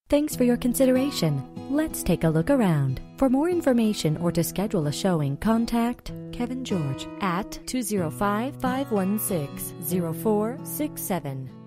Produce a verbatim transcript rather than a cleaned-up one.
Thanks for your consideration. Let's take a look around. For more information or to schedule a showing, contact Kevin George at two zero five, five one six, zero four six seven.